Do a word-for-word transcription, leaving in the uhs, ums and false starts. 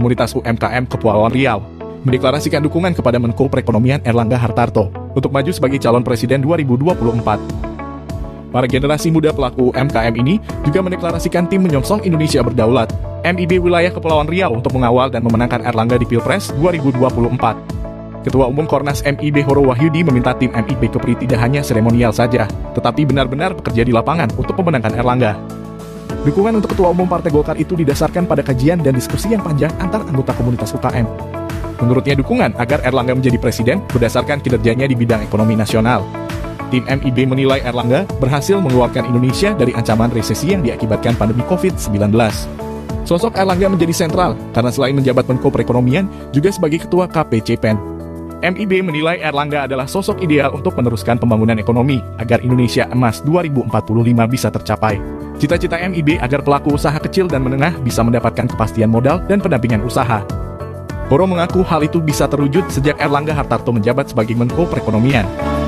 Komunitas U M K M Kepulauan Riau, mendeklarasikan dukungan kepada Menko Perekonomian Erlangga Hartarto untuk maju sebagai calon presiden dua ribu dua puluh empat. Para generasi muda pelaku U M K M ini juga mendeklarasikan tim menyongsong Indonesia berdaulat, M I B Wilayah Kepulauan Riau untuk mengawal dan memenangkan Erlangga di Pilpres dua ribu dua puluh empat. Ketua Umum Kornas M I B Horo Wahyudi meminta tim M I B Kepri tidak hanya seremonial saja, tetapi benar-benar bekerja di lapangan untuk memenangkan Erlangga. Dukungan untuk Ketua Umum Partai Golkar itu didasarkan pada kajian dan diskusi yang panjang antar anggota komunitas U K M. Menurutnya dukungan agar Erlangga menjadi presiden berdasarkan kinerjanya di bidang ekonomi nasional. Tim M I B menilai Erlangga berhasil mengeluarkan Indonesia dari ancaman resesi yang diakibatkan pandemi covid sembilan belas. Sosok Erlangga menjadi sentral karena selain menjabat Menko Perekonomian, juga sebagai Ketua K P C P E N. M I B menilai Erlangga adalah sosok ideal untuk meneruskan pembangunan ekonomi agar Indonesia Emas dua ribu empat puluh lima bisa tercapai. Cita-cita M I B agar pelaku usaha kecil dan menengah bisa mendapatkan kepastian modal dan pendampingan usaha. Horo mengaku hal itu bisa terwujud sejak Erlangga Hartarto menjabat sebagai Menko Perekonomian.